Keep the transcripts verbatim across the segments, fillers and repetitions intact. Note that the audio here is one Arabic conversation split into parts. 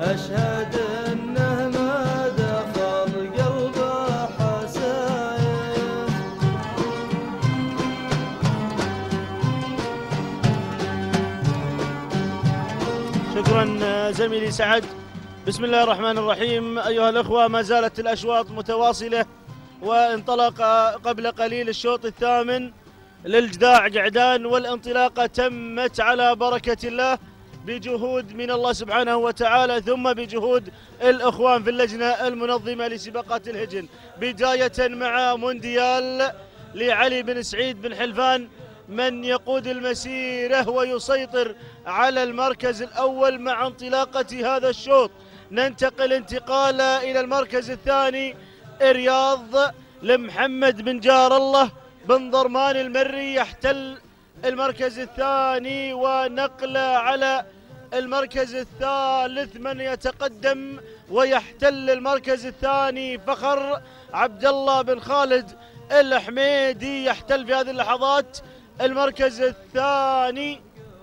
أشهد إنه ما دخل قلبه حسايا. شكرا زميلي سعد. بسم الله الرحمن الرحيم. أيها الأخوة، ما زالت الأشواط متواصلة، وانطلق قبل قليل الشوط الثامن للجداع جعدان، والانطلاقة تمت على بركة الله بجهود من الله سبحانه وتعالى، ثم بجهود الإخوان في اللجنة المنظمة لسباقات الهجن. بداية مع مونديال لعلي بن سعيد بن حلفان، من يقود المسيرة ويسيطر على المركز الأول مع انطلاقة هذا الشوط. ننتقل انتقالا إلى المركز الثاني، رياض لمحمد بن جار الله بن ضرمان المري يحتل المركز الثاني، ونقل على المركز الثالث من يتقدم ويحتل المركز الثاني فخر عبد الله بن خالد الحميدي يحتل في هذه اللحظات المركز الثاني.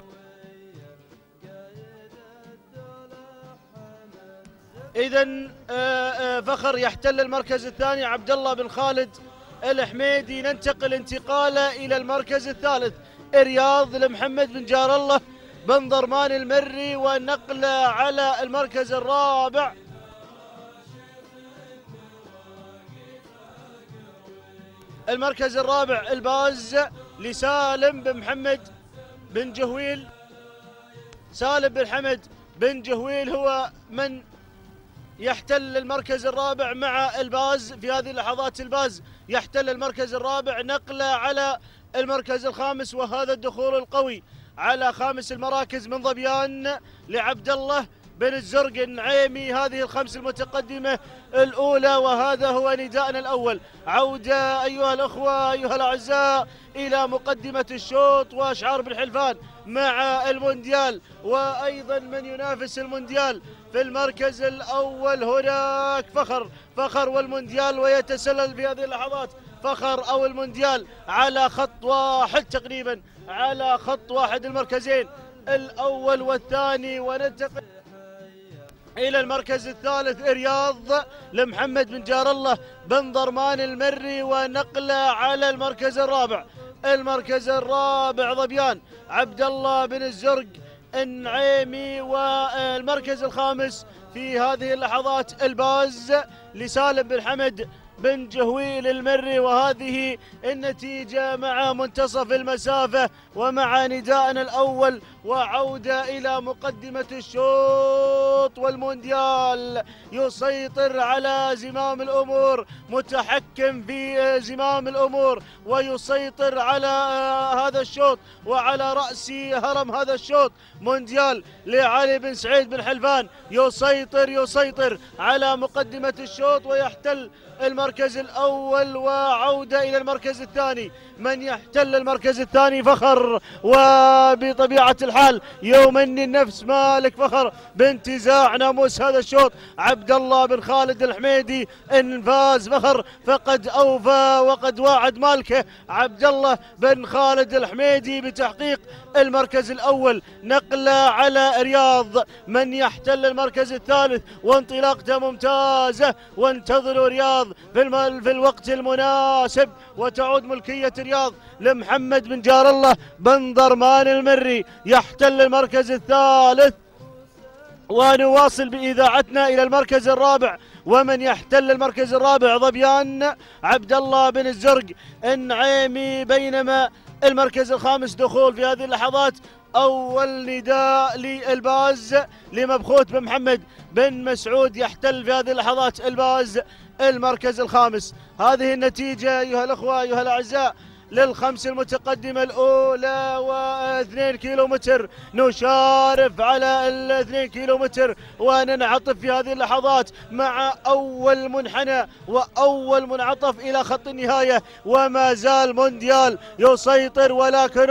إذن فخر يحتل المركز الثاني، عبد الله بن خالد الحميدي. ننتقل انتقالا إلى المركز الثالث، رياض لمحمد بن جار الله بن ضرمان المري، ونقل على المركز الرابع المركز الرابع الباز لسالم بن محمد بن جهويل. سالم بن حمد بن جهويل هو من يحتل المركز الرابع مع الباز في هذه اللحظات. الباز يحتل المركز الرابع، نقله على المركز الخامس، وهذا الدخول القوي على خامس المراكز من ظبيان لعبد الله بن الزرق النعيمي. هذه الخمس المتقدمة الأولى، وهذا هو نداءنا الأول. عودة أيها الأخوة أيها الأعزاء إلى مقدمة الشوط وأشعار بن حلفان مع المونديال، وأيضا من ينافس المونديال في المركز الأول هناك فخر فخر والمونديال، ويتسلل في هذه اللحظات فخر أو المونديال على خط واحد تقريبا، على خط واحد المركزين الأول والثاني. وننتقل إلى المركز الثالث، رياض لمحمد بن جار الله بن ضرمان المري، ونقله على المركز الرابع. المركز الرابع ظبيان عبد الله بن الزرق النعيمي. والمركز الخامس في هذه اللحظات الباز لسالم بن حمد بن جهويل المري. وهذه النتيجة مع منتصف المسافة ومع نداءنا الأول، وعودة إلى مقدمة الشوط. والمونديال يسيطر على زمام الأمور، متحكم في زمام الأمور، ويسيطر على هذا الشوط وعلى رأس هرم هذا الشوط. مونديال لعلي بن سعيد بن حلفان يسيطر يسيطر على مقدمة الشوط ويحتل المركز الأول، وعودة إلى المركز الثاني. من يحتل المركز الثاني فخر، وبطبيعة الحال يومني النفس مالك فخر بانتزاع ناموس هذا الشوط عبد الله بن خالد الحميدي. إن فاز فخر فقد أوفى وقد واعد مالكه عبد الله بن خالد الحميدي بتحقيق المركز الأول. نقلة على رياض من يحتل المركز الثالث، وانطلاقته ممتازة، وانتظروا رياض في, في الوقت المناسب، وتعود ملكية رياض لمحمد بن جار الله بن ضرمان المري يحتل المركز الثالث. ونواصل بإذاعتنا إلى المركز الرابع، ومن يحتل المركز الرابع ظبيان عبد الله بن الزرق النعيمي. بينما المركز الخامس دخول في هذه اللحظات أول نداء للباز لمبخوت بن محمد بن مسعود يحتل في هذه اللحظات الباز المركز الخامس. هذه النتيجة أيها الأخوة أيها الأعزاء للخمس المتقدمة الأولى، واثنين كيلو متر نشارف على الاثنين كيلو متر، وننعطف في هذه اللحظات مع أول منحنى وأول منعطف إلى خط النهاية. وما زال مونديال يسيطر، ولكن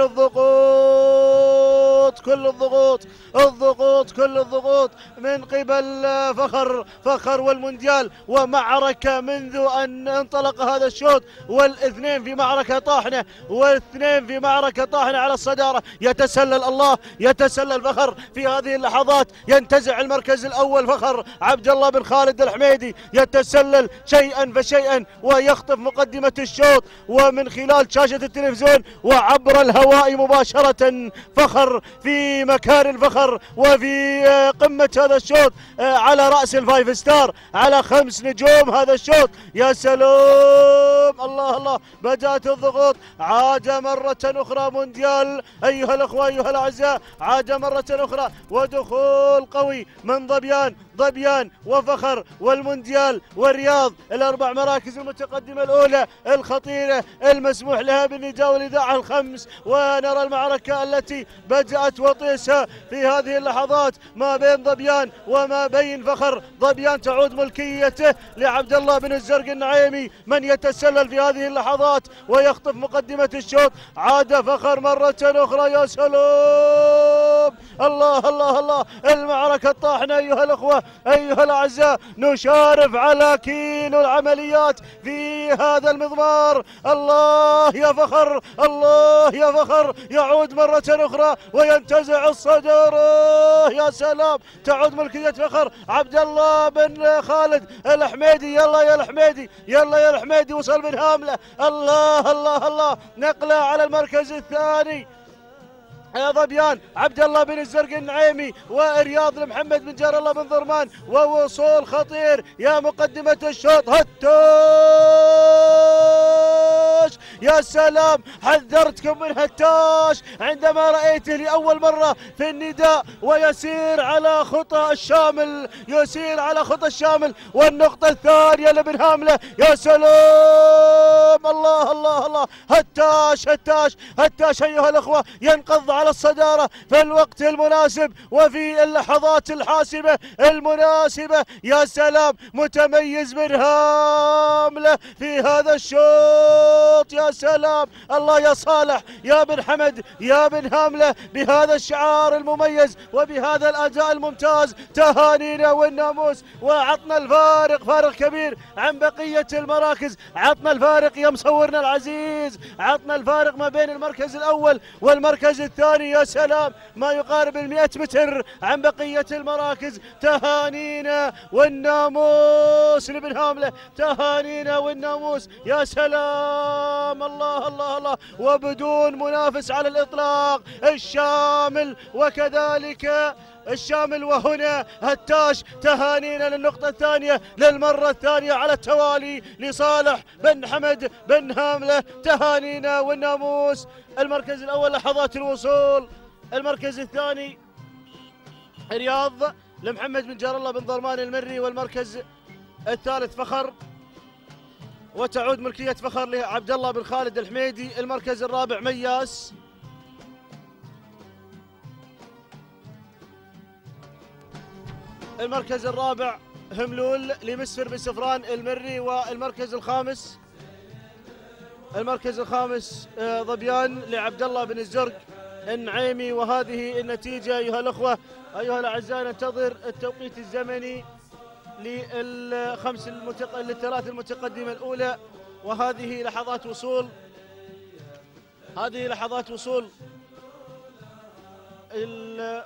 الضغوط كل الضغوط الضغوط كل الضغوط من قبل فخر فخر والمونديال، ومعركة منذ أن انطلق هذا الشوط، والاثنين في معركة طاحنة طاحنة واثنين في معركة طاحنة على الصدارة. يتسلل الله يتسلل فخر في هذه اللحظات، ينتزع المركز الأول فخر عبد الله بن خالد الحميدي، يتسلل شيئا فشيئا ويخطف مقدمة الشوط ومن خلال شاشة التلفزيون وعبر الهواء مباشرة. فخر في مكان الفخر وفي قمة هذا الشوط على رأس الفايف ستار على خمس نجوم هذا الشوط. يا سلام الله الله، بدأت الضغوط، عاد مرة أخرى مونديال أيها الأخوة أيها الأعزاء، عاد مرة أخرى ودخول قوي من ظبيان ظبيان وفخر والمونديال والرياض، الأربع مراكز المتقدمة الأولى الخطيرة المسموح لها بالنداء والإذاعة الخمس. ونرى المعركة التي بدأت وطيسها في هذه اللحظات ما بين ظبيان وما بين فخر. ظبيان تعود ملكيته لعبد الله بن الزرق النعيمي من يتسلل في هذه اللحظات ويخطف مقدمة الشوط. عاد فخر مرة أخرى، يا سلام الله الله الله، المعركة الطاحنة أيها الأخوة أيها الأعزاء. نشارف على كيلو العمليات في هذا المضمار. الله يا فخر الله يا فخر، يعود مرة أخرى وينتزع الصدارة. يا سلام، تعود ملكية فخر عبد الله بن خالد الحميدي. يلا يا الحميدي يلا يا الحميدي، وصل من هامله. الله الله الله، نقله على المركز الثاني يا ظبيان عبد الله بن الزرق النعيمي ورياض لمحمد بن جار الله بن ضرمان، ووصول خطير يا مقدمة الشوط. هتاش يا سلام، حذرتكم من هتاش عندما رأيته لأول مرة في النداء ويسير على خطى الشامل يسير على خطى الشامل. والنقطة الثانية لابن هاملة. يا سلام الله الله الله، هتاش هتاش هتاش أيها الأخوة ينقض على الصدارة في الوقت المناسب وفي اللحظات الحاسمة المناسبة. يا سلام، متميز من هاملة في هذا الشوط. يا سلام الله يا صالح يا بن حمد يا بن هاملة بهذا الشعار المميز وبهذا الأداء الممتاز. تهانينا والناموس، وعطنا الفارق فارق كبير عن بقية المراكز. عطنا الفارق يا مصورنا العزيز، عطنا الفارق ما بين المركز الأول والمركز الثاني. يا سلام، ما يقارب المئة متر عن بقية المراكز. تهانينا والناموس لابن هاملة، تهانينا والناموس. يا سلام الله الله الله، وبدون منافس على الإطلاق الشامل وكذلك الشامل. وهنا هتاش، تهانينا للنقطة الثانية للمرة الثانية على التوالي لصالح بن حمد بن هاملة. تهانينا والناموس. المركز الأول لحظات الوصول، المركز الثاني رياض لمحمد بن جار الله بن ضرمان المري، والمركز الثالث فخر وتعود ملكية فخر لعبد الله بن خالد الحميدي. المركز الرابع مياس. المركز الرابع هملول لمسفر بن سفران المري. والمركز الخامس المركز الخامس ظبيان لعبد الله بن الزرق النعيمي. وهذه النتيجة أيها الأخوة أيها الأعزاء. ننتظر التوقيت الزمني للخمس المتق... للثلاث المتقدمة الأولى. وهذه لحظات وصول هذه لحظات وصول ال...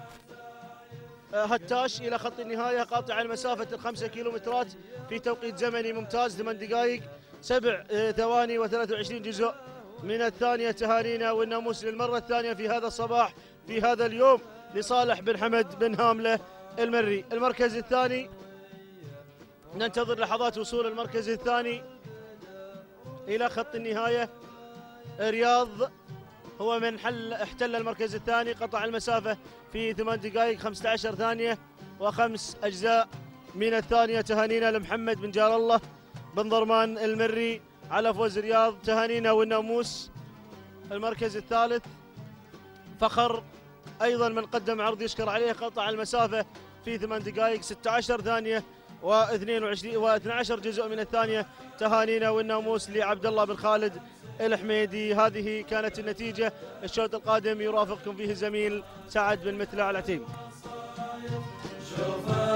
هتاش إلى خط النهاية قاطع المسافة الخمسة كيلومترات في توقيت زمني ممتاز، ثمان دقائق سبع ثواني وثلاث وعشرين جزء من الثانية. تهانينا والناموس للمرة الثانية في هذا الصباح في هذا اليوم لصالح بن حمد بن هاملة المري. المركز الثاني ننتظر لحظات وصول المركز الثاني إلى خط النهاية. رياض هو من حل احتل المركز الثاني، قطع المسافة في ثمان دقائق خمسة عشر ثانية وخمس أجزاء من الثانية. تهانينا لمحمد بن جار الله بن ضرمان المري على فوز رياض. تهانينا والناموس. المركز الثالث فخر أيضا من قدم عرض يشكر عليه، قطع المسافة في ثمان دقائق ستة عشر ثانية واثنين وعشرين واثني عشر جزء من الثانية. تهانينا والناموس لعبد الله بن خالد الحميدي. هذه كانت النتيجة. الشوط القادم يرافقكم فيه الزميل سعد بن مثلى على تيم.